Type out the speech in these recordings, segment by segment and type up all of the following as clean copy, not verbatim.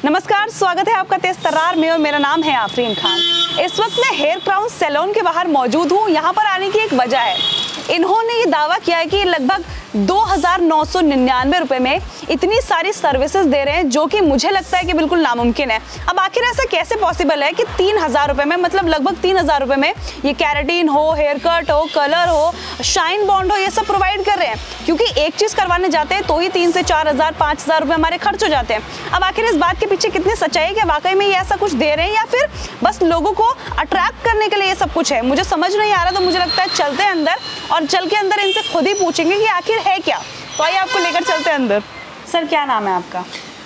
नमस्कार, स्वागत है आपका तेज तर्रार में और मेरा नाम है आफरीन खान। इस वक्त मैं हेयर क्राउन सैलून के बाहर मौजूद हूँ। यहाँ पर आने की एक वजह है, इन्होंने ये दावा किया है कि लगभग 2,999 रुपए में इतनी सारी सर्विसेज दे रहे हैं, जो कि मुझे लगता है कि बिल्कुल नामुमकिन है। अब आखिर ऐसा कैसे पॉसिबल है कि 3,000 रुपए में, मतलब लगभग 3,000 रुपए में ये कैरेटीन हो, हेयर कट हो, कलर हो, शाइन बॉन्ड हो, ये सब प्रोवाइड कर रहे हैं। क्योंकि एक चीज करवाने जाते हैं तो ही 3 से 4,000 5,000 रुपए हमारे खर्च हो जाते हैं। अब आखिर इस बात के पीछे कितनी सच्चाई है कि वाकई में ये ऐसा कुछ दे रहे हैं या फिर बस लोगों को अट्रैक्ट करने के लिए ये सब कुछ है, मुझे समझ नहीं आ रहा। तो मुझे लगता है चलते हैं अंदर और चल के अंदर इनसे खुद ही पूछेंगे कि आखिर है क्या। तो आइए आपको लेकर चलते हैं अंदर। सर, क्या नाम है आपका?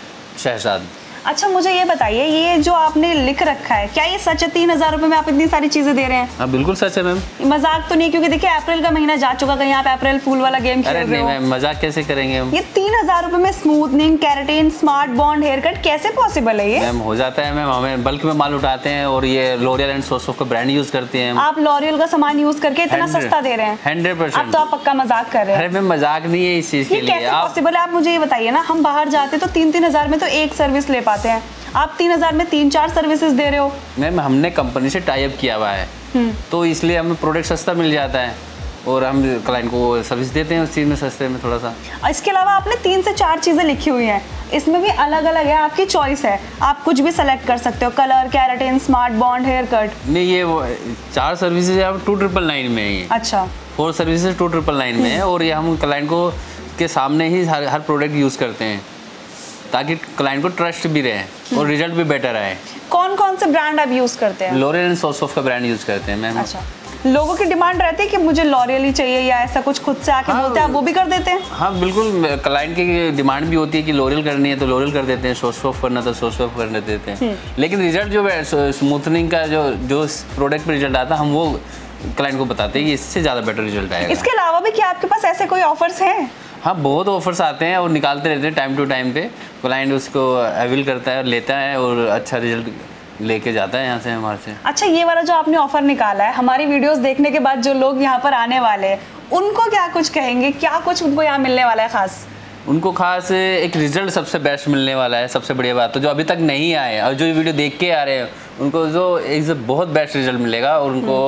शहजाद। अच्छा, मुझे ये बताइए, ये जो आपने लिख रखा है, क्या ये सच है? 3,000 रुपए में आप इतनी सारी चीजें दे रहे हैं? हाँ, बिल्कुल सच है मैम। मजाक तो नहीं? क्योंकि देखिए अप्रैल का महीना जा चुका, कहीं आप अप्रैल फूल वाला गेम खेल रहे हो? अरे नहीं मैम, मजाक कैसे करेंगे हम? ये 3,000 रुपए में smoothening, keratin, smart bond, hair cut कैसे पॉसिबल है? ये मैम हो जाता है मैम, हमें बल्क में माल उठाते हैं और ये लॉरियल एंड सोसोफ का ब्रांड यूज करते हैं। आप लॉरियल का सामान यूज करके इतना सस्ता दे रहे हैं? 100%। अब तो आप पक्का मजाक कर रहे हैं। अरे मैम, मजाक नहीं है इस चीज के लिए। कैसे पॉसिबल है? आप मुझे ये बताइए ना, हम बाहर जाते तो 3,000 में तो एक सर्विस ले पाते हैं, आप 3,000 में 3-4 सर्विसेज दे रहे हो। मैम, हमने कंपनी से टाई अप किया हुआ है, तो इसलिए हमें प्रोडक्ट सस्ता मिल जाता है और हम क्लाइंट को सर्विस देते हैं उस चीज़ में सस्ते में थोड़ा सा। इसके अलावा आपने 3 से 4 चीज़ें लिखी हुई हैं, इसमें भी अलग अलग है, आपकी चॉइस है, आप कुछ भी सेलेक्ट कर सकते हो। Colour, keratin, smart bond, hair cut. नहीं, ये 4 सर्विसेज आप 2,999 में है। अच्छा, 4 सर्विसेज 2,999 में है और ये हम क्लाइंट को के सामने ही हर प्रोडक्ट यूज़ करते हैं ताकि क्लाइंट को ट्रस्ट भी रहे और रिजल्ट भी बेटर आए। कौन कौन से ब्रांड आप यूज करते हैं? लॉरियल एंड सोसोफ का ब्रांड यूज करते हैं मैम। अच्छा, लोगों की डिमांड रहती है कि मुझे लॉरियल ही चाहिए या ऐसा कुछ खुद से आके बोलते हैं, आप वो भी कर देते हैं? हाँ बिल्कुल, क्लाइंट की डिमांड भी होती है कि लॉरियल करनी है तो लॉरियल कर देते हैं, सोसोफ करना तो सोसोफ कर देते हैं। लेकिन रिजल्ट जो स्मूथनिंग का जो प्रोडक्ट पर रिजल्ट आता है, हम वो क्लाइंट को बताते हैं कि इससे ज़्यादा बेटर रिजल्ट आएगा। इसके अलावा भी क्या आपके पास ऐसे कोई ऑफर्स हैं? हाँ, बहुत ऑफर्स आते हैं और निकालते रहते हैं टाइम टू टाइम पे। क्लाइंट उसको अवेल करता है और लेता है और अच्छा रिजल्ट लेके जाता है यहाँ से, हमारे से। अच्छा, ये वाला जो आपने ऑफर निकाला है, हमारी वीडियोस देखने के बाद जो लोग यहाँ पर आने वाले हैं उनको क्या कुछ कहेंगे? क्या कुछ उनको यहाँ मिलने वाला है खास? उनको खास एक रिजल्ट सबसे बेस्ट मिलने वाला है। सबसे बढ़िया बात तो जो अभी तक नहीं आए और जो ये वीडियो देख के आ रहे हैं उनको जो एक बहुत बेस्ट रिजल्ट मिलेगा और उनको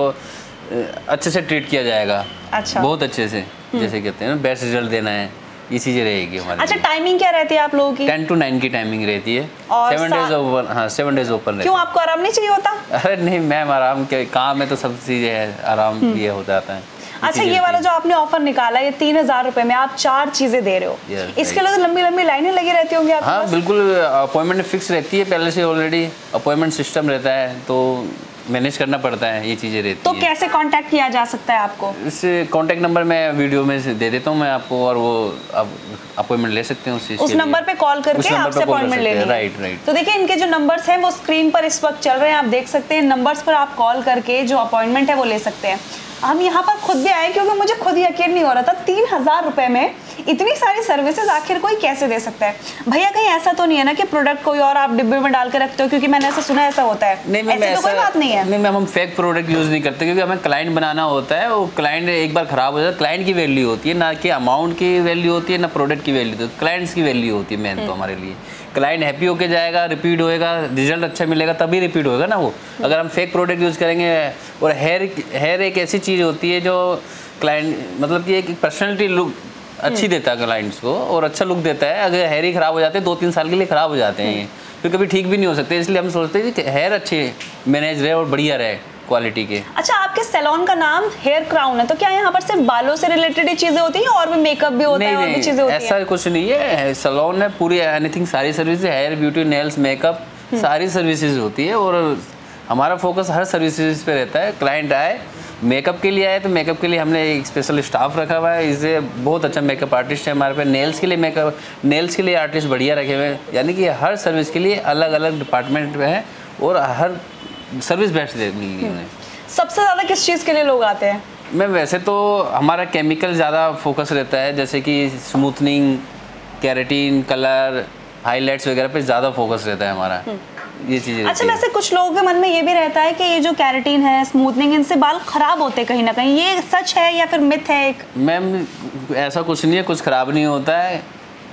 अच्छे से ट्रीट किया जाएगा। अच्छा, बहुत अच्छे से, जैसे कहते हैं ना, बेस्ट रिजल्ट देना है, ये चीजें रहेगी हमारी। अच्छा, टाइमिंग क्या रहती है आप लोगों की? 10 to 9 की टाइमिंग रहती है और 7 डेज ओपन। हाँ, 7 डेज ओपन। क्यों, आपको आराम नहीं चाहिए होता? अरे नहीं मैम, आराम के काम है तो सब चीजें है, आराम भी हो जाता है। अच्छा, ये वाला जो आपने ऑफर निकाला, ये 3,000 रुपए में आप 4 चीजें दे रहे हो, इसके लिए तो लंबी लंबी लाइनें लगी रहती होंगी आपके पास? हाँ बिल्कुल, अपॉइंटमेंट फिक्स रहती है पहले से, ऑलरेडी अपॉइंटमेंट सिस्टम रहता है तो मैनेज करना पड़ता है, ये चीज़ें रहती तो कैसे कांटेक्ट किया जा सकता है आपको? इस कांटेक्ट नंबर मैं वीडियो में से दे देता हूँ मैं आपको, और वो आप अपॉइंटमेंट ले सकते हैं उस नंबर पे कॉल करके आपसे अपॉइंटमेंट लेनी है। राइट। तो देखिए, इनके जो नंबर्स हैं वो स्क्रीन पर इस वक्त चल रहे हैं, आप देख सकते हैं। नंबर्स पर आप कॉल करके जो अपॉइंटमेंट है वो ले सकते हैं। हम यहाँ पर खुद भी आए क्योंकि मुझे खुद यकीन नहीं हो रहा था 3,000 रुपए में इतनी सारी सर्विसेज आखिर कोई कैसे दे सकता है। भैया, कहीं ऐसा तो नहीं है ना कि प्रोडक्ट कोई और आप डिब्बे में डाल के रखते हो? क्योंकि मैंने ऐसा सुना है ऐसा होता है। नहीं मैम, ऐसी तो कोई बात नहीं है। नहीं मैम, हम फेक प्रोडक्ट यूज़ नहीं करते क्योंकि हमें क्लाइंट बनाना होता है। वो क्लाइंट एक बार ख़राब हो जाता है, क्लाइंट की वैल्यू होती है, ना कि अमाउंट की वैल्यू होती है, ना प्रोडक्ट की वैल्यू होती है, क्लाइंट्स की वैल्यू होती है मेन तो हमारे लिए। क्लाइंट हैप्पी होके जाएगा, रिपीट होएगा, रिजल्ट अच्छा मिलेगा तभी रिपीट होएगा ना वो। अगर हम फेक प्रोडक्ट यूज़ करेंगे, और हेयर एक ऐसी चीज़ होती है जो क्लाइंट, मतलब कि एक पर्सनैलिटी लुक अच्छी देता है क्लाइंट्स को और अच्छा लुक देता है। अगर हेयर ही ख़राब हो जाते हैं 2-3 साल के लिए ख़राब हो जाते हैं ये, फिर कभी ठीक भी नहीं हो सकते। इसलिए हम सोचते हैं कि हेयर अच्छे मैनेज रहे और बढ़िया रहे क्वालिटी के। अच्छा, आपके सैलून का नाम हेयर क्राउन है, तो क्या यहाँ पर सिर्फ बालों से रिलेटेड ही चीजें होती हैं और भी मेकअप भी होता है और भी चीजें होती हैं? ऐसा कुछ नहीं है, सैलून है पूरी, एनीथिंग, सारी services, hair, beauty, nails, makeup, सारी सर्विसेज होती है और हमारा फोकस हर सर्विसेज पे रहता है। क्लाइंट आए, मेकअप के लिए आए तो मेकअप के लिए हमने एक स्पेशल स्टाफ रखा हुआ है, इससे बहुत अच्छा मेकअप आर्टिस्ट है हमारे पे। नेल्स के लिए नेल्स के लिए आर्टिस्ट बढ़िया रखे हुए हैं, यानी कि हर सर्विस के लिए अलग अलग डिपार्टमेंट है और हर सर्विस बेस्ट मिली है। सबसे ज़्यादा किस चीज़ के लिए लोग आते हैं? मैम वैसे तो हमारा केमिकल ज़्यादा फोकस रहता है, जैसे कि स्मूथनिंग, केराटिन, कलर, हाईलाइट्स वगैरह पे ज़्यादा फोकस रहता है हमारा, ये चीज़ें। अच्छा, वैसे कुछ लोगों के मन में ये भी रहता है कि ये जो केराटिन है, स्मूथनिंग, इनसे बाल खराब होते कहीं ना कहीं, ये सच है या फिर मिथ है एक? मैम ऐसा कुछ नहीं है, कुछ ख़राब नहीं होता है।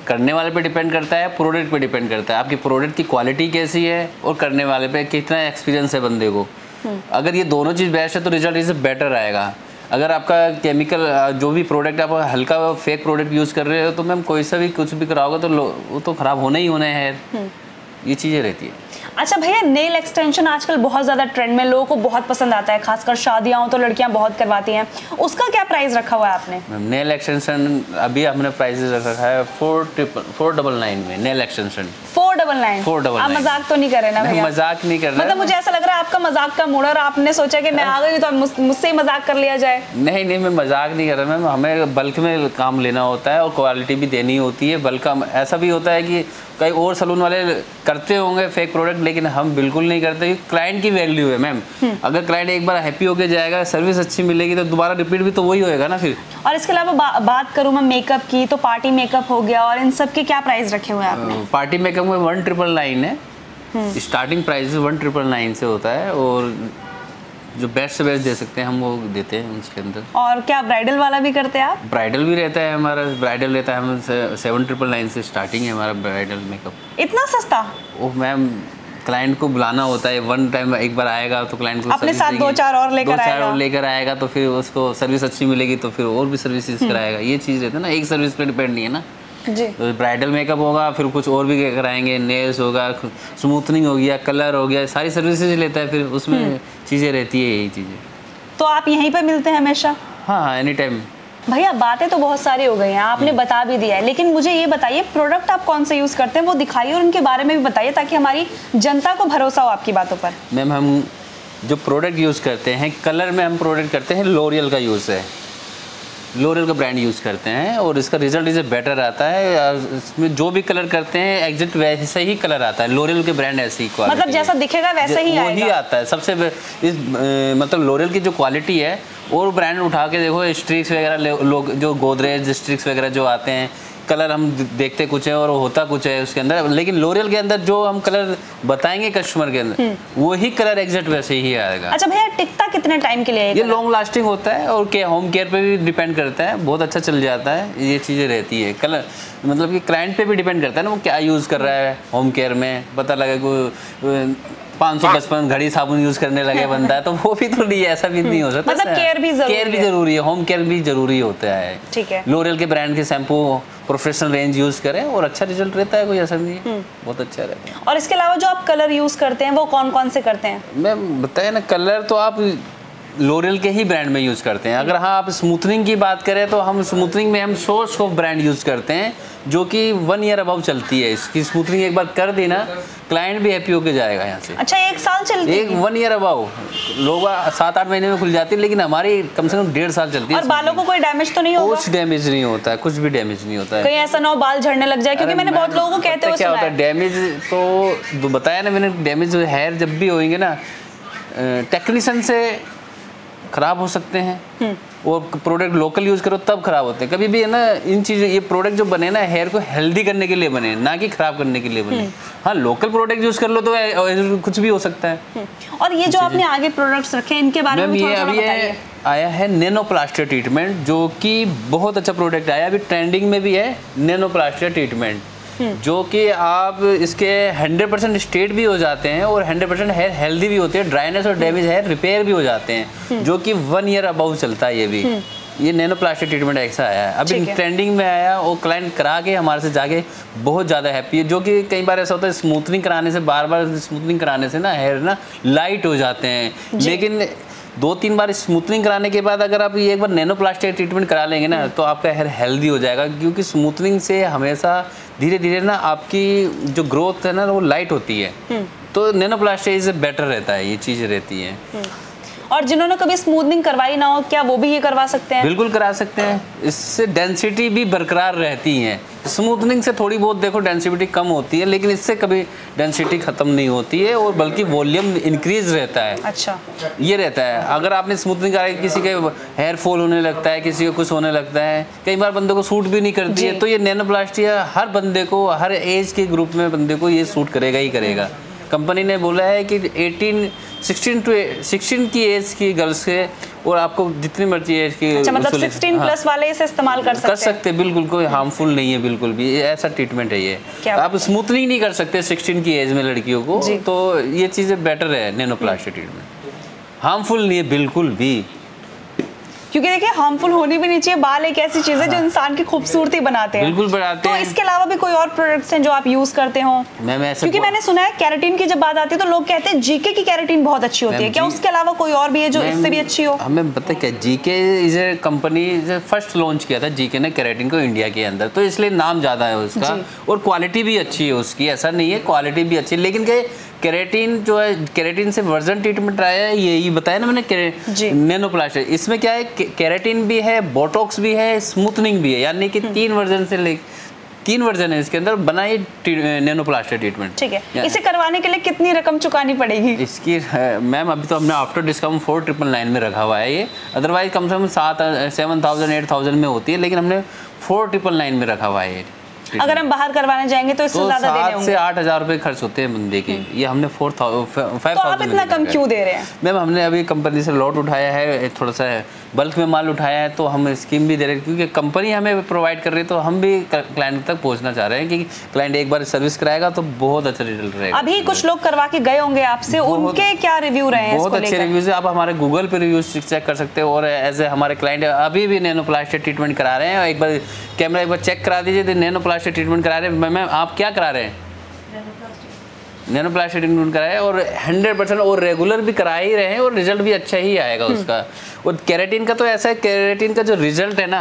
करने वाले पे डिपेंड करता है, प्रोडक्ट पे डिपेंड करता है, आपकी प्रोडक्ट की क्वालिटी कैसी है और करने वाले पे कितना एक्सपीरियंस है बंदे को। अगर ये दोनों चीज़ बेस्ट है तो रिजल्ट इससे बेटर आएगा। अगर आपका केमिकल जो भी प्रोडक्ट आप हल्का फेक प्रोडक्ट यूज़ कर रहे हो तो मैम कोई सा भी कुछ भी कराओगे तो वो तो ख़राब होना ही होना है। ये चीज़ें रहती है। अच्छा भैया, नेल एक्सटेंशन आजकल बहुत ज़्यादा ट्रेंड में, लोगों को बहुत पसंद आता है, खासकर शादियाँ हो तो लड़कियाँ बहुत करवाती हैं। उसका क्या प्राइस रखा हुआ है आपने? नेल एक्सटेंशन अभी हमने प्राइस रखा है 499 में। Nail extension 499। आप मजाक तो नहीं कर रहे ना भैया? मजाक नहीं कर रहा, मतलब मुझे ऐसा लग रहा है आपका मजाक का मूड, और आपने सोचा कि मैं आ गई तो मुझसे ही मजाक कर लिया जाए। नहीं, मैं मजाक नहीं कर रहा मैम। हमें बल्क में काम लेना होता है और क्वालिटी भी देनी होती है। बल्क ऐसा भी होता है कि कई और सलून वाले करते होंगे फेक प्रोडक्ट, लेकिन हम बिल्कुल नहीं करते। क्लाइंट की वैल्यू है मैम। अगर क्लाइंट एक बार हैप्पी होके जाएगा, सर्विस अच्छी मिलेगी तो दोबारा रिपीट भी तो वही होएगा ना फिर। और इसके अलावा बात करूँ मैं मेकअप की, तो पार्टी मेकअप हो गया, और इन सब के क्या प्राइस रखे हुए हैं आपने? पार्टी मेकअप में 1999 है। स्टार्टिंग प्राइस 1999 से होता है, और जो बेस्ट से बेस्ट दे सकते हैं हम वो देते हैं उसके अंदर। और क्या ब्राइडल वाला भी करते हैं आप? ब्राइडल भी रहता है हमारा। ब्राइडल रहता है हम 7999 से स्टार्टिंग है हमारा ब्राइडल मेकअप। इतना सस्ता? ओह मैम, क्लाइंट को बुलाना होता है, वन टाइम एक बार आएगा तो क्लाइंट को अपने साथ 2-4 और लेकर आएगा तो फिर उसको सर्विस अच्छी मिलेगी तो फिर और भी सर्विसेज कराएगा। ये चीज़ रहता है ना, एक सर्विस पे डिपेंड नहीं है ना जी। तो ब्राइडल मेकअप होगा, फिर कुछ और भी कराएंगे, नेल्स होगा, स्मूथनिंग हो गया, कलर हो गया, सारी सर्विसेज लेता है, फिर उसमें चीज़ें रहती है यही चीज़ें। तो आप यहीं पे मिलते हैं हमेशा? हाँ, एनी टाइम। भैया बातें तो बहुत सारी हो गई हैं, आपने बता भी दिया है, लेकिन मुझे ये बताइए प्रोडक्ट आप कौन से यूज़ करते हैं वो दिखाइए और उनके बारे में भी बताइए, ताकि हमारी जनता को भरोसा हो आपकी बातों पर। मैम, हम जो प्रोडक्ट यूज़ करते हैं, कलर में हम प्रोडक्ट करते हैं लॉरियल का यूज़ है। लॉरियल का ब्रांड यूज़ करते हैं और इसका रिजल्ट इसे बेटर आता है। इसमें जो भी कलर करते हैं एग्जैक्ट वैसे ही कलर आता है। लॉरियल के ब्रांड ऐसी ही क्वालिटी, मतलब जैसा दिखेगा वैसे ही आएगा। वही आता है सबसे मतलब लॉरियल की जो क्वालिटी है, और ब्रांड उठा के देखो, स्ट्रिक्स वगैरह लोग जो गोदरेज स्ट्रिक्स वगैरह जो आते हैं, कलर हम देखते कुछ है और होता कुछ है उसके अंदर, लेकिन लॉरियल के अंदर जो हम कलर बताएंगे कस्टमर के अंदर वही कलर एग्जैक्ट वैसे ही आएगा। अच्छा भैया, टिकता कितने टाइम के लिए? ये लॉन्ग लास्टिंग होता है और होम केयर पे भी डिपेंड करता है, बहुत अच्छा चल जाता है। ये चीज़ें रहती है। कलर मतलब कि क्लाइंट पे भी डिपेंड करता है ना, वो क्या यूज़ कर रहा है। होम केयर में पता लगे कोई 555 घड़ी साबुन यूज करने लगे बंदा, तो वो भी तो नहीं है, ऐसा भी नहीं हो सकता। मतलब केयर भी जरूरी है, होम केयर भी जरूरी होता है। ठीक है। लॉरियल के ब्रांड के शैम्पू प्रोफेशनल रेंज यूज करें और अच्छा रिजल्ट रहता है, कोई असर नहीं है, बहुत अच्छा रहता है। और इसके अलावा जो आप कलर यूज करते हैं वो कौन कौन से करते हैं? मैं बताया ना, कलर तो आप लॉरियल के ही ब्रांड में यूज़ करते हैं। अगर हाँ आप स्मूथनिंग की बात करें तो हम स्मूथनिंग में हम सोर्स ऑफ ब्रांड यूज़ करते हैं, जो कि 1 ईयर अबव चलती है। इसकी स्मूथनिंग एक बार कर दी ना, क्लाइंट भी हैप्पी होके जाएगा यहाँ से। अच्छा, 1 साल चलती है? 1 ईयर अबव। लोग 7-8 महीने में खुल जाती है, लेकिन हमारी कम से कम 1.5 साल चलती है। और बालों को कोई डैमेज तो नहीं होगा? कुछ डैमेज नहीं होता है, कुछ भी डैमेज नहीं होता है। कहीं ऐसा ना हो बाल झड़ने लग जाए, क्योंकि मैंने बहुत लोगों को कहते हुए क्या होता है डैमेज, तो बताया ना मैंने, डैमेज हेयर जब भी होंगे ना, टेक्नीशियन से खराब हो सकते हैं, और प्रोडक्ट लोकल यूज करो तब खराब होते हैं। कभी भी है ना, इन चीज़ों, ये प्रोडक्ट जो बने ना, हेयर को हेल्दी करने के लिए बने, ना कि खराब करने के लिए बने। हाँ, लोकल प्रोडक्ट यूज कर लो तो कुछ भी हो सकता है। और ये जो आपने आगे प्रोडक्ट्स रखे हैं, इनके बारे में थोड़ा बताइए। आया है नैनोप्लास्टिया ट्रीटमेंट, जो कि बहुत अच्छा प्रोडक्ट आया, अभी ट्रेंडिंग में भी है नैनोप्लास्टिया ट्रीटमेंट, जो कि आप इसके 100% स्ट्रेट भी हो जाते हैं और 100% हेयर हेल्दी भी होते हैं, ड्राइनेस और डैमेज हेयर रिपेयर भी हो जाते हैं, जो कि 1 ईयर अबाउ चलता है। ये भी ये नैनोप्लास्टिक ट्रीटमेंट ऐसा आया है, अभी ट्रेंडिंग में आया, और क्लाइंट करा के हमारे से जाके बहुत ज़्यादा हैप्पी है। जो कि कई बार ऐसा होता है स्मूथनिंग कराने से, बार बार स्मूथनिंग कराने से ना हेयर ना लाइट हो जाते हैं, लेकिन 2-3 बार स्मूथनिंग कराने के बाद अगर आप ये एक बार नैनोप्लास्टिक ट्रीटमेंट करा लेंगे ना, तो आपका हेयर हेल्दी हो जाएगा। क्योंकि स्मूथनिंग से हमेशा धीरे धीरे ना आपकी जो ग्रोथ है ना वो लाइट होती है, तो नैनोप्लास्टिक से बेटर रहता है, ये चीज़ रहती है। और जिन्होंने कभी स्मूथनिंग करवाई ना हो, क्या वो भी ये करवा सकते हैं? बिल्कुल करा सकते हैं, इससे डेंसिटी भी बरकरार रहती है। स्मूथनिंग से थोड़ी बहुत देखो डेंसिटी कम होती है, लेकिन इससे कभी डेंसिटी ख़त्म नहीं होती है, और बल्कि वॉल्यूम इंक्रीज रहता है। अच्छा, ये रहता है। अगर आपने स्मूथनिंग कराई, किसी के हेयर फॉल होने लगता है, किसी को कुछ होने लगता है, कई बार बंदे को सूट भी नहीं करती है, तो ये नैनोप्लास्टिया हर बंदे को, हर एज के ग्रुप में बंदे को ये सूट करेगा ही करेगा। कंपनी ने बोला है कि 16 की एज की गर्ल्स के, और आपको जितनी मर्जी एज की, अच्छा, मतलब 16 प्लस वाले इसे इस्तेमाल कर सकते हैं? बिल्कुल, कोई हार्मफुल नहीं है बिल्कुल भी, ऐसा ट्रीटमेंट है ये। आप स्मूथनिंग नहीं कर सकते 16 की एज में लड़कियों को, तो ये चीज़ें बेटर है नैनोप्लास्टिक ट्रीटमेंट, हार्मफुल नहीं है बिल्कुल भी। क्योंकि देखिए हार्मफुल होनी भी नहीं चाहिए, बाल एक ऐसी चीज है जो इंसान की खूबसूरती बनाते हैं। बिल्कुल बनाते हैं। तो इसके अलावा भी कोई और प्रोडक्ट्स हैं जो आप यूज करते हो? क्योंकि मैंने सुना है केराटिन की जब बात आती है तो लोग कहते हैं जीके की केराटिन बहुत अच्छी होती है, क्या उसके अलावा कोई और भी है जो इससे भी अच्छी हो? हमें पता है क्या, GK is a company first launch किया था जीके ने केराटिन को इंडिया के अंदर, तो इसलिए नाम ज्यादा है उसका, और क्वालिटी भी अच्छी है उसकी, ऐसा नहीं है, क्वालिटी भी अच्छी है। लेकिन केराटिन जो है, केराटिन से वर्जन ट्रीटमेंट आया है, यही बताया ना मैंने, नैनोप्लास्टिक। इसमें क्या है, केराटिन भी है, बोटॉक्स भी है, स्मूथनिंग भी है, यानी कि 3 वर्जन है इसके अंदर बनाई नैनोप्लास्टिक ट्रीटमेंट। ठीक है, इसे करवाने के लिए कितनी रकम चुकानी पड़ेगी? इसकी मैम अभी तो हमने आफ्टर डिस्काउंट 4999 में रखा हुआ है ये, अदरवाइज कम से कम 7,000 8,000 में होती है, लेकिन हमने 4999 में रखा हुआ है ये। अगर हम बाहर करवाने जाएंगे तो इससे ज्यादा देने होंगे? 7 से 8,000 रुपए खर्च होते हैं बंदे के, ये हमने 5,000। तो आप इतना कम क्यों दे रहे हैं? मैम हमने अभी कंपनी से लॉट उठाया है, थोड़ा सा बल्क में माल उठाया है, तो हम स्कीम भी दे रहे हैं, क्योंकि कंपनी हमें प्रोवाइड कर रही है, तो हम भी क्लाइंट तक पहुंचना चाह रहे हैं कि क्लाइंट एक बार सर्विस कराएगा तो बहुत अच्छा रिजल्ट रहेगा। अभी कुछ लोग करवा के गए होंगे आपसे, उनके क्या रिव्यू रहे हैं? बहुत अच्छे रिव्यूज है, आप हमारे गूगल पे रिव्यूज चेक कर सकते हो, और एज ए हमारे क्लाइंट अभी भी नैनोप्लास्टिक ट्रीटमेंट करा रहे हैं। एक बार कैमरा एक बार चेक करा दीजिए, नैनोप्लास्टिक ट्रीटमेंट करा रहे हैं। मैम आप क्या करा रहे हैं? नैनोप्लास्टिक ट्रीटमेंट कराया है, और 100% और रेगुलर भी करा ही रहे हैं, और रिजल्ट भी अच्छा ही आएगा उसका। और केराटिन का तो ऐसा है, केराटिन का जो रिजल्ट है ना,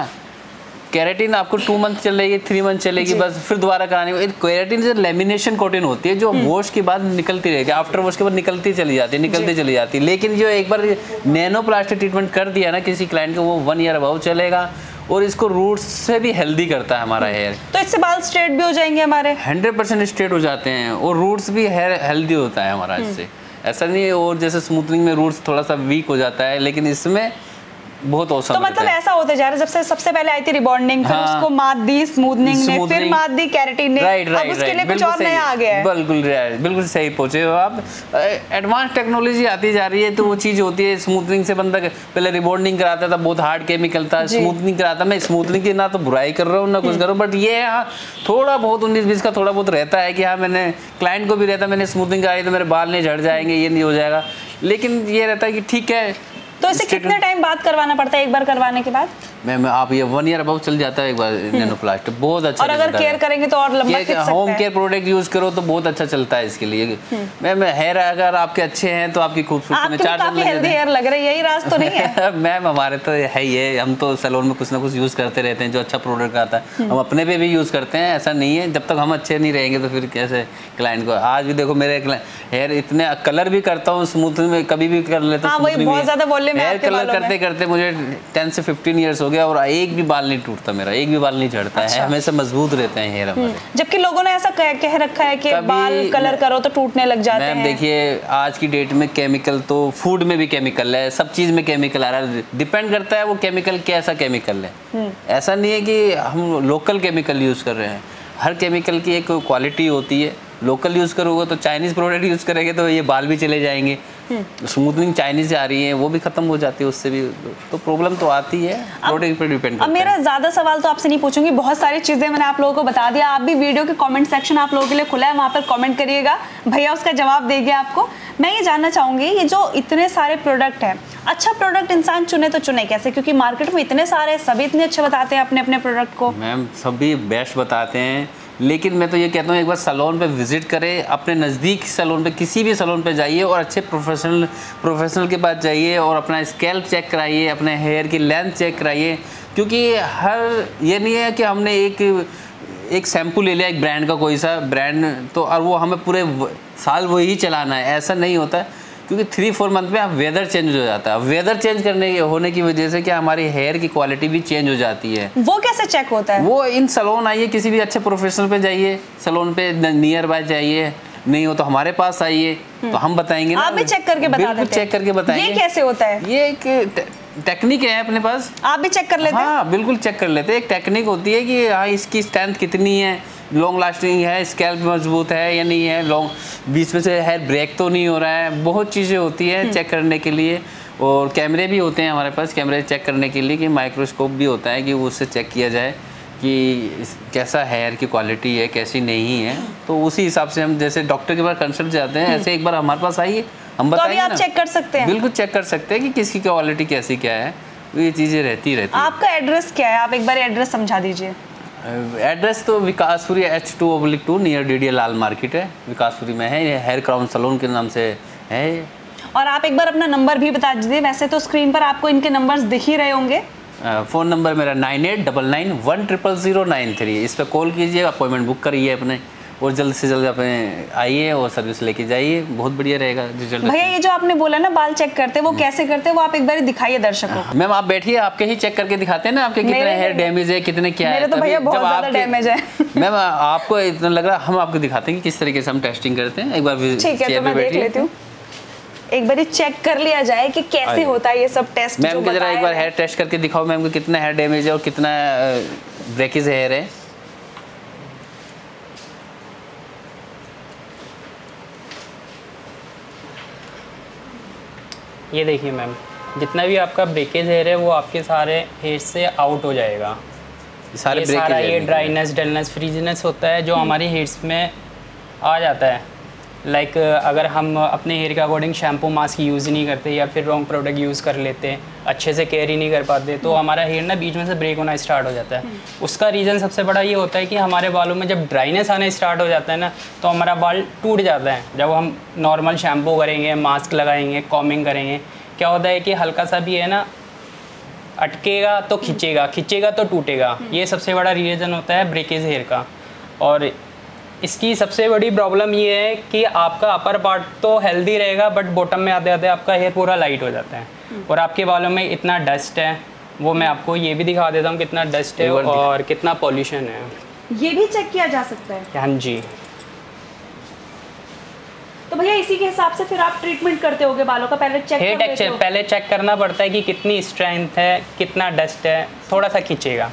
केराटिन आपको 2 मंथ चलेगी, 3 मंथ चलेगी, बस फिर दोबारा कराने। केराटिन से लेमिनेशन कोटिन होती है जो वॉश के बाद निकलती रहेगी, आफ्टर वॉश के बाद निकलती चली जाती है। लेकिन जो एक बार नैनोप्लास्टिक ट्रीटमेंट कर दिया ना किसी क्लाइंट को, वो 1 ईयर अबाउ चलेगा, और इसको रूट्स से भी हेल्दी करता है हमारा हेयर। तो इससे बाल स्ट्रेट भी हो जाएंगे हमारे? 100% स्ट्रेट हो जाते हैं, और रूट्स भी हेयर हेल्दी होता है हमारा इससे, ऐसा नहीं है। और जैसे स्मूथनिंग में रूट्स थोड़ा सा वीक हो जाता है, लेकिन इसमें बहुत औसम। तो मतलब ऐसा होता जा रहा है, जब से सबसे पहले आई थी रिबॉन्डिंग, फिर उसको मात दी स्मूथनिंग ने, फिर मात दी केराटिन ने, अब उसके लिए कुछ और नया आ गया है। बिल्कुल सही पहुंचे हो आप। एडवांस टेक्नोलॉजी आती जा रही है, तो वो चीज होती है। स्मूथनिंग से बंदा पहले रिबॉन्डिंग कराता था, बहुत हार्ड केमिकल था, स्मूथनिंग कराता। मैं स्मूथनिंग की ना तो बुराई कर रहा हूँ ना कुछ कर रहा हूँ, बट ये थोड़ा बहुत 19-20 का थोड़ा बहुत रहता है कि हाँ, मैंने क्लाइंट को भी रहता है, मैंने स्मूथनिंग कराई तो मेरे बाल नहीं झड़ जाएंगे, ये नहीं हो जाएगा। लेकिन ये रहता है कि ठीक है। तो इसे कितने टाइम बाद करवाना पड़ता है एक बार करवाने के बाद? मैम आप ये 1 ईयर अबाउ चल जाता है एक बार नैनोप्लास्टिक, बहुत अच्छा। और अगर केयर करेंगे तो और लंबा खिंच सकता है। होम केयर प्रोडक्ट यूज करो तो बहुत अच्छा चलता है इसके लिए। मैम हेयर अगर आपके अच्छे हैं तो आपकी खूबसूरती में 4 दिन हेल्दी हेयर लग रहा है, यही राज तो नहीं है? मैम हमारे तो है ही है, हम तो सैलून में कुछ ना कुछ यूज करते रहते हैं जो अच्छा प्रोडक्ट आता है, हम अपने पे भी यूज करते हैं। ऐसा नहीं है, जब तक हम अच्छे नहीं रहेंगे तो फिर कैसे क्लाइंट को। आज भी देखो मेरे हेयर इतने कलर भी करता हूँ, स्मूथनिंग में कभी भी कर लेता हूँ, हेयर कलर करते करते मुझे 10 से 15 ईयर्स हो गया, और एक भी बाल नहीं टूटता मेरा, एक भी बाल नहीं झड़ता है, हमेशा मजबूत रहते हैं हेयर हमारे। जबकि लोगों ने ऐसा कह रखा है कि बाल कलर करो तो टूटने लग जाते हैं। मैम देखिए आज की डेट में केमिकल तो फूड में भी केमिकल है, सब चीज में केमिकल आ रहा है, डिपेंड करता है वो केमिकल कैसा केमिकल है। ऐसा नहीं है कि हम लोकल केमिकल यूज कर रहे हैं, हर केमिकल की एक क्वालिटी होती है। लोकल यूज करोगे तो चाइनीज प्रोडक्ट यूज करेंगे तो ये बाल भी चले जाएंगे। स्मूथनिंग चाइनीज से आ रही है, वो भी खत्म हो जाती है, उससे भी तो प्रॉब्लम तो आती है, प्रोडक्ट पे डिपेंड करता है। अब मेरा ज्यादा सवाल तो आपसे नहीं पूछूंगी, बहुत सारी चीजें मैंने आप लोगों को बता दिया। आप भी वीडियो के कमेंट सेक्शन आप लोगों के लिए खुला है, वहां पर कमेंट करिएगा, भैया उसका जवाब देंगे आपको। मैं ये जानना चाहूंगी, ये जो इतने सारे प्रोडक्ट हैं, अच्छा प्रोडक्ट इंसान चुने तो चुने कैसे? क्योंकि मार्केट में इतने सारे, सभी इतने अच्छे बताते हैं अपने अपने प्रोडक्ट को। मैम सभी बेस्ट बताते हैं, लेकिन मैं तो ये कहता हूँ एक बार सैलून पे विजिट करें, अपने नज़दीक सैलून पे, किसी भी सैलून पे जाइए और अच्छे प्रोफेशनल के पास जाइए और अपना स्कैल्प चेक कराइए, अपने हेयर की लेंथ चेक कराइए। क्योंकि ये नहीं है कि हमने एक शैम्पू ले लिया एक ब्रांड का, कोई सा ब्रांड, तो और वो हमें पूरे साल वही चलाना है, ऐसा नहीं होता है। क्योंकि 3-4 मंथ में आप वेदर चेंज हो जाता है, वेदर चेंज होने की वजह से क्या हमारी हेयर की क्वालिटी भी चेंज हो जाती है। वो कैसे चेक होता है? वो इन सैलून आइए, किसी भी अच्छे प्रोफेशनल पे जाइए, सैलून पे नियर बाय जाइए, नहीं हो तो हमारे पास आइए, तो हम बताएंगे ना। आप भी चेक करके बता देते हैं? चेक करके बताएंगे। ये कैसे होता है? ये एक टेक्निक है अपने पास। आप भी चेक कर लेते हैं? हाँ बिल्कुल चेक कर लेते हैं। एक टेक्निक होती है कि हाँ इसकी स्ट्रेंथ कितनी है, लॉन्ग लास्टिंग है, स्कैल्प मजबूत है या नहीं है, लॉन्ग बीच में से हेयर ब्रेक तो नहीं हो रहा है, बहुत चीज़ें होती है चेक करने के लिए। और कैमरे भी होते हैं हमारे पास, कैमरे चेक करने के लिए कि माइक्रोस्कोप भी होता है कि उससे चेक किया जाए कि कैसा हेयर की क्वालिटी है, कैसी नहीं है। तो उसी हिसाब से हम जैसे डॉक्टर के पास कंसल्ट जाते हैं, ऐसे एक बार हमारे पास आइए, हम बताएंगे तो अभी आप चेक कर सकते हैं, बिल्कुल चेक कर सकते हैं कि किसकी क्वालिटी कैसी क्या है, ये चीज़ें रहती है। आपका एड्रेस क्या है, आप एक बार एड्रेस समझा दीजिए। एड्रेस तो Vikaspuri H2/2 near DDA Lal market है, विकासपुरी में है, ये हेयर क्राउन सैलून के नाम से है। और आप एक बार अपना नंबर भी बता दीजिए, वैसे तो स्क्रीन पर आपको इनके नंबर्स दिख ही रहे होंगे। फ़ोन नंबर मेरा 9899100093, इस पर कॉल कीजिए, अपॉइंटमेंट बुक करिए अपने, और जल्द से जल्द अपने आइए और सर्विस लेके जाइए, बहुत बढ़िया रहेगा रिजल्ट। भैया ये जो आपने बोला ना बाल चेक करते हैं, वो कैसे करते हैं वो आप एक बार दिखाइए दर्शकों को। मैम आप बैठिए, आपके ही चेक करके दिखाते हैं ना, आपके कितने हेयर डैमेज है, कितने क्या है। मेरे तो भैया बहुत ज़्यादा डैमेज है। मैम आपको इतना लग रहा है, हम आपको दिखाते हैं कि किस तरीके से हम टेस्टिंग करते हैं। एक बार ठीक है, तो मैं देख लेती हूँ, एक बार चेक कर लिया जाए कि कैसे होता है ये सब टेस्ट। मैम को जरा एक बार हेयर टेस्ट करके दिखाओ मैम को, कितना हेयर डैमेज है और कितना ब्रेकेज हेयर है। ये देखिए मैम, जितना भी आपका ब्रेकेज हेयर है वो आपके सारे हेयर से आउट हो जाएगा। सारे सारा ये ड्राइनेस, डलनेस, फ्रीजीनेस होता है जो हमारे हेयर्स में आ जाता है। लाइक अगर हम अपने हेयर के अकॉर्डिंग शैम्पू मास्क यूज़ नहीं करते या फिर रॉन्ग प्रोडक्ट यूज़ कर लेते, अच्छे से केयर ही नहीं कर पाते, तो हमारा हेयर ना बीच में से ब्रेक होना स्टार्ट हो जाता है। उसका रीज़न सबसे बड़ा ये होता है कि हमारे बालों में जब ड्राइनेस आना स्टार्ट हो जाता है ना, तो हमारा बाल टूट जाता है। जब हम नॉर्मल शैम्पू करेंगे, मास्क लगाएंगे, कॉमिंग करेंगे, क्या होता है कि हल्का सा भी है ना अटकेगा तो खींचेगा, खींचेगा तो टूटेगा। ये सबसे बड़ा रीज़न होता है ब्रेकेज हेयर का। और इसकी सबसे बड़ी प्रॉब्लम ये है कि आपका अपर पार्ट तो हेल्दी रहेगा, बट बॉटम में आते आते आपका हेयर पूरा लाइट हो जाता है। और आपके बालों में इतना डस्ट है, वो मैं आपको ये भी दिखा देता हूँ कितना डस्ट है और कितना पॉल्यूशन है। ये भी चेक किया जा सकता है? हाँ जी। तो भैया इसी के हिसाब से फिर आप ट्रीटमेंट करते होगे बालों का, पहले चेक हेयर टेक्सचर पहले चेक करना पड़ता है कि कितनी स्ट्रेंथ है, कितना डस्ट है, थोड़ा सा खींचेगा।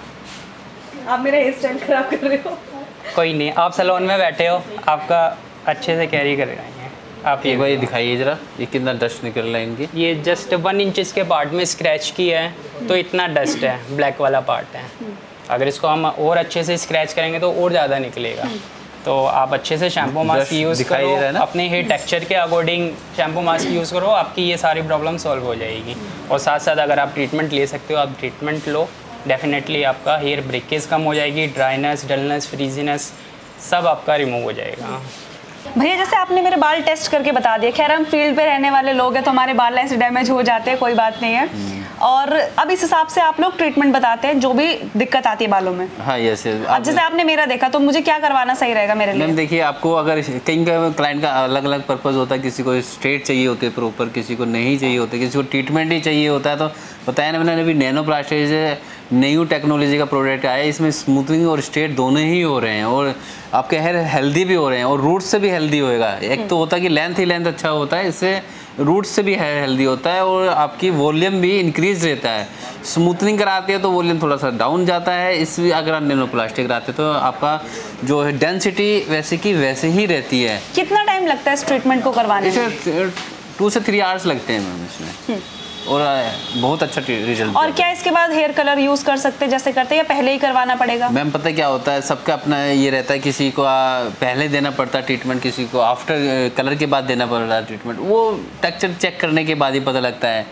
आप मेरा हेयर स्टाइल खराब कर रहे हो। कोई नहीं, आप सैलून में बैठे हो, आपका अच्छे से कैरी कर रहे हैं आप। एक बार ये दिखाइए जरा, ये कितना डस्ट निकल रहा है इनकी। ये जस्ट 1 इंच के पार्ट में स्क्रैच किया है, तो इतना डस्ट है, ब्लैक वाला पार्ट है। अगर इसको हम और अच्छे से स्क्रैच करेंगे तो और ज़्यादा निकलेगा। तो आप अच्छे से शैम्पू मास्क यूज़ करो, अपने हेयर टेक्सचर के अकॉर्डिंग शैम्पू मास्क यूज़ करो, आपकी ये सारी प्रॉब्लम सॉल्व हो जाएगी। और साथ साथ अगर आप ट्रीटमेंट ले सकते हो, आप ट्रीटमेंट लो, डेफिनेटली आपका हेयर ब्रेकेज कम हो जाएगी, ड्राइनेस, डलनेस, फ्रीजीनेस सब आपका रिमूव हो जाएगा। भैया जैसे आपने मेरे बाल टेस्ट करके बता दिया, खैर हम फील्ड पे रहने वाले लोग हैं तो हमारे बाल ऐसे डैमेज हो जाते हैं, कोई बात नहीं है। और अब इस हिसाब से आप लोग ट्रीटमेंट बताते हैं जो भी दिक्कत आती है बालों में। हाँ यस। अब जैसे आपने मेरा देखा तो मुझे क्या करवाना सही रहेगा मेरे लिए? मैम देखिए, आपको अगर कहीं का क्लाइंट का अलग अलग पर्पस होता है, किसी को स्ट्रेट चाहिए होते हैं प्रॉपर, किसी को नहीं चाहिए होते, किसी को ट्रीटमेंट ही चाहिए होता है। तो बताया ना मैंने अभी, नैनोप्लास्टिक से न्यू टेक्नोलॉजी का प्रोडक्ट आया है, इसमें स्मूथनिंग और स्ट्रेट दोनों ही हो रहे हैं और आपके हेयर हेल्दी भी हो रहे हैं और रूट से भी हेल्दी होएगा। एक तो होता है कि लेंथ ही लेंथ अच्छा होता है, इससे रूट से भी हेयर हेल्दी होता है और आपकी वॉल्यूम भी इंक्रीज रहता है। स्मूथनिंग कराते हैं तो वॉल्यूम थोड़ा सा डाउन जाता है, इसलिए अगर आप नैनोप्लास्टिक कराते हैं तो आपका जो है डेंसिटी वैसे की वैसे ही रहती है। कितना टाइम लगता है इस ट्रीटमेंट को करवाने में? 2 से 3 आवर्स लगते हैं मैम इसमें, और बहुत अच्छा रिजल्ट। और क्या इसके बाद हेयर कलर यूज कर सकते हैं जैसे करते हैं, या पहले ही करवाना पड़ेगा? मैम पता है क्या होता है, सबका अपना ये रहता है, किसी को पहले देना पड़ता है ट्रीटमेंट, किसी को आफ्टर कलर के बाद देना पड़ता है ट्रीटमेंट। वो टेक्सचर चेक करने के बाद ही पता लगता है।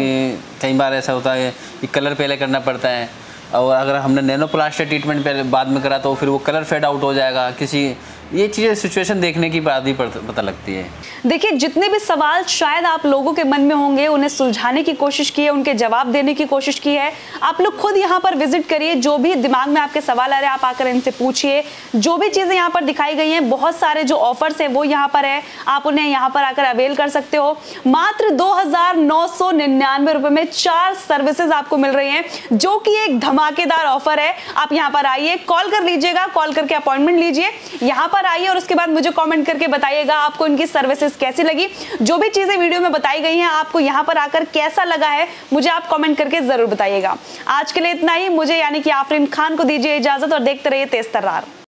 कई बार ऐसा होता है कि कलर पहले करना पड़ता है, और अगर हमने नैनोप्लास्टिक ट्रीटमेंट पहले बाद में करा तो फिर वो कलर फेड आउट हो जाएगा। ये चीज़ें सिचुएशन देखने की बाद ही पता लगती है। देखिए जितने भी सवाल शायद आप लोगों के मन में होंगे, उन्हें सुलझाने की कोशिश की है, उनके जवाब देने की कोशिश की है। आप लोग खुद यहाँ पर विजिट करिए, जो भी दिमाग में आपके सवाल आ रहे हैं आप आकर इनसे पूछिए। जो भी चीज़ें यहाँ पर दिखाई गई हैं, बहुत सारे जो ऑफर्स है वो यहाँ पर है, आप उन्हें यहाँ पर आकर अवेल कर सकते हो। मात्र 2999 रुपए में 4 सर्विसेज आपको मिल रही हैं, जो कि एक धमाकेदार ऑफर है। आप यहाँ पर आइए, कॉल कर लीजिएगा, कॉल करके अपॉइंटमेंट लीजिए, यहाँ पर आइए और उसके बाद मुझे कमेंट करके बताइएगा आपको इनकी सर्विसेज कैसी लगी। जो भी चीजें वीडियो में बताई गई हैं आपको यहाँ पर आकर कैसा लगा है, मुझे आप कमेंट करके जरूर बताइएगा। आज के लिए इतना ही, मुझे यानी कि आफरीन खान को दीजिए इजाजत और देखते रहिए तेज तर्रार।